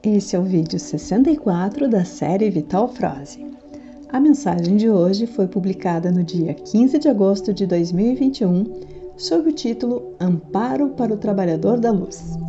Esse é o vídeo 64 da série Vital Froze. A mensagem de hoje foi publicada no dia 15 de agosto de 2021, sob o título Amparo para o Trabalhador da Luz.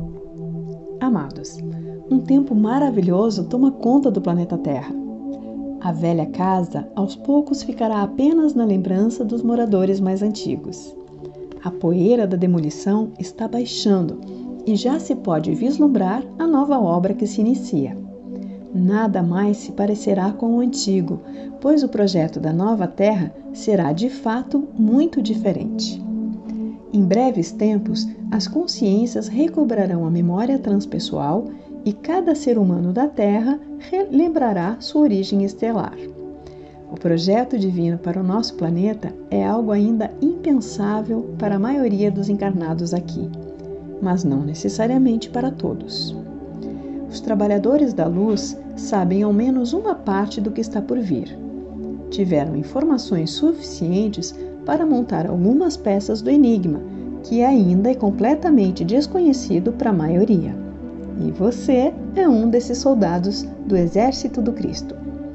Amados, um tempo maravilhoso toma conta do planeta Terra. A velha casa, aos poucos, ficará apenas na lembrança dos moradores mais antigos. A poeira da demolição está baixando e já se pode vislumbrar a nova obra que se inicia. Nada mais se parecerá com o antigo, pois o projeto da nova Terra será de fato muito diferente. Em breves tempos, as consciências recobrarão a memória transpessoal e cada ser humano da Terra relembrará sua origem estelar. O projeto divino para o nosso planeta é algo ainda impensável para a maioria dos encarnados aqui, mas não necessariamente para todos. Os trabalhadores da luz sabem ao menos uma parte do que está por vir. Tiveram informações suficientes para montar algumas peças do enigma, que ainda é completamente desconhecido para a maioria. E você é um desses soldados do Exército do Cristo.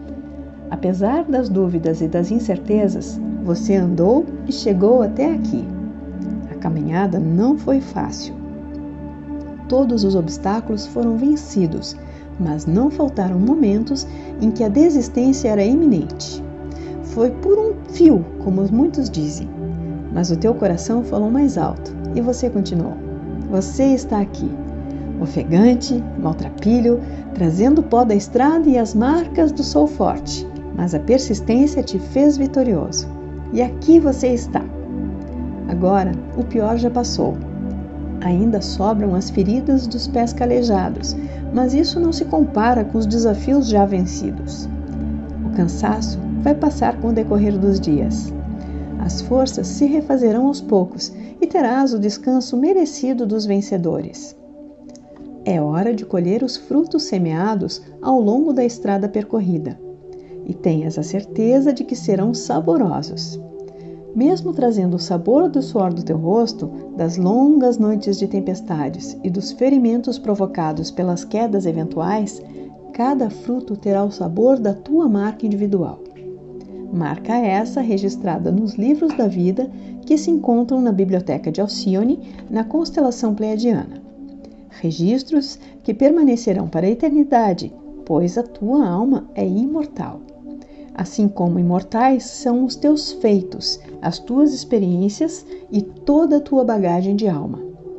Apesar das dúvidas e das incertezas, você andou e chegou até aqui. A caminhada não foi fácil. Todos os obstáculos foram vencidos, mas não faltaram momentos em que a desistência era iminente. Foi por um fio, como muitos dizem, mas o teu coração falou mais alto e você continuou. Você está aqui, ofegante, maltrapilho, trazendo o pó da estrada e as marcas do sol forte, mas a persistência te fez vitorioso. E aqui você está. Agora, o pior já passou. Ainda sobram as feridas dos pés calejados, mas isso não se compara com os desafios já vencidos. O cansaço vai passar com o decorrer dos dias. As forças se refazerão aos poucos e terás o descanso merecido dos vencedores. É hora de colher os frutos semeados ao longo da estrada percorrida, e tenhas a certeza de que serão saborosos. Mesmo trazendo o sabor do suor do teu rosto, das longas noites de tempestades e dos ferimentos provocados pelas quedas eventuais, cada fruto terá o sabor da tua marca individual. Marca essa registrada nos livros da vida que se encontram na Biblioteca de Alcione, na constelação pleiadiana. Registros que permanecerão para a eternidade, pois a tua alma é imortal. Assim como imortais são os teus feitos, as tuas experiências e toda a tua bagagem de alma.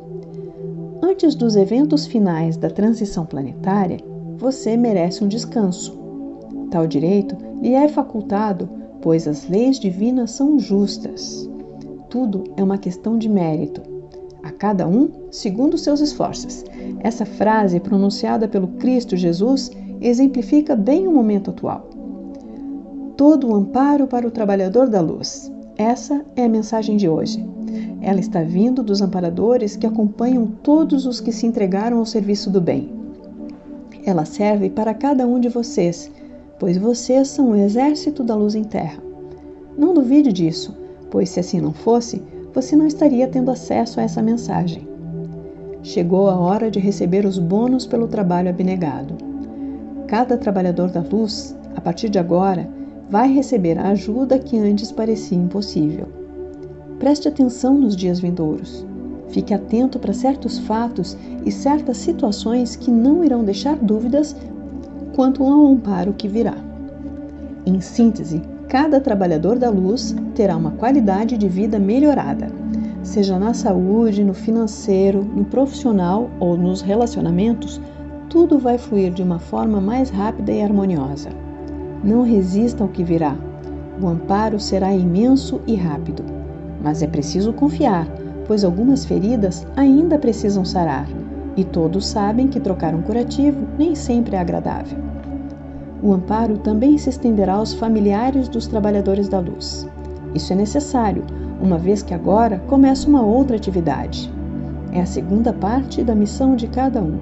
Antes dos eventos finais da transição planetária, você merece um descanso. Tal direito lhe é facultado, pois as leis divinas são justas. Tudo é uma questão de mérito. A cada um, segundo seus esforços. Essa frase, pronunciada pelo Cristo Jesus, exemplifica bem o momento atual. Todo o amparo para o trabalhador da luz. Essa é a mensagem de hoje. Ela está vindo dos amparadores que acompanham todos os que se entregaram ao serviço do bem. Ela serve para cada um de vocês, pois vocês são o exército da luz em terra. Não duvide disso, pois se assim não fosse, você não estaria tendo acesso a essa mensagem. Chegou a hora de receber os bônus pelo trabalho abnegado. Cada trabalhador da luz, a partir de agora, vai receber a ajuda que antes parecia impossível. Preste atenção nos dias vindouros. Fique atento para certos fatos e certas situações que não irão deixar dúvidas quanto ao amparo que virá. Em síntese, cada trabalhador da luz terá uma qualidade de vida melhorada, seja na saúde, no financeiro, no profissional ou nos relacionamentos, tudo vai fluir de uma forma mais rápida e harmoniosa. Não resista ao que virá. O amparo será imenso e rápido. Mas é preciso confiar, pois algumas feridas ainda precisam sarar, e todos sabem que trocar um curativo nem sempre é agradável. O amparo também se estenderá aos familiares dos trabalhadores da luz. Isso é necessário, uma vez que agora começa uma outra atividade. É a segunda parte da missão de cada um.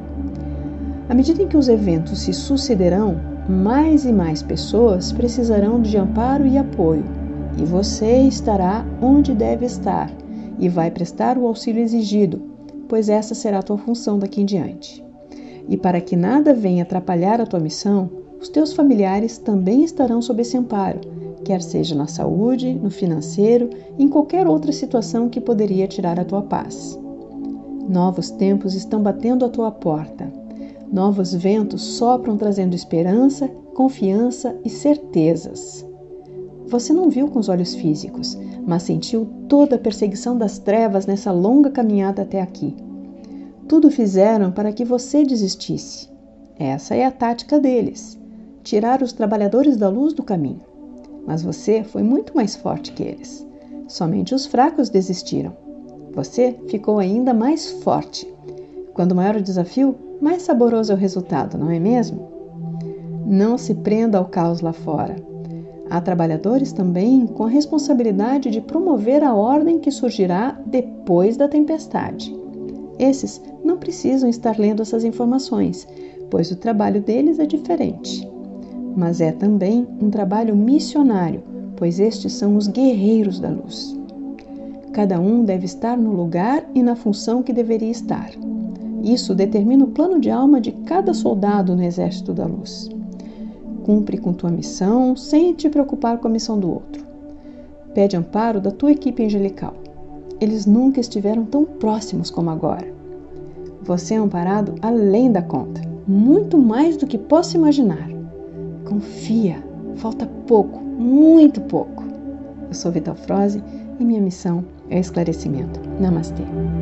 À medida em que os eventos se sucederão, mais e mais pessoas precisarão de amparo e apoio, e você estará onde deve estar e vai prestar o auxílio exigido, pois essa será a tua função daqui em diante. E para que nada venha atrapalhar a tua missão, os teus familiares também estarão sob esse amparo, quer seja na saúde, no financeiro, em qualquer outra situação que poderia tirar a tua paz. Novos tempos estão batendo à tua porta. Novos ventos sopram trazendo esperança, confiança e certezas. Você não viu com os olhos físicos, mas sentiu toda a perseguição das trevas nessa longa caminhada até aqui. Tudo fizeram para que você desistisse. Essa é a tática deles, tirar os trabalhadores da luz do caminho. Mas você foi muito mais forte que eles. Somente os fracos desistiram. Você ficou ainda mais forte. Quando maior o desafio, mais saboroso é o resultado, não é mesmo? Não se prenda ao caos lá fora. Há trabalhadores também com a responsabilidade de promover a ordem que surgirá depois da tempestade. Esses não precisam estar lendo essas informações, pois o trabalho deles é diferente. Mas é também um trabalho missionário, pois estes são os guerreiros da luz. Cada um deve estar no lugar e na função que deveria estar. Isso determina o plano de alma de cada soldado no exército da luz. Cumpre com tua missão sem te preocupar com a missão do outro. Pede amparo da tua equipe angelical. Eles nunca estiveram tão próximos como agora. Você é amparado além da conta, muito mais do que possa imaginar. Confia, falta pouco, muito pouco. Eu sou Vital Froze e minha missão é o esclarecimento. Namastê.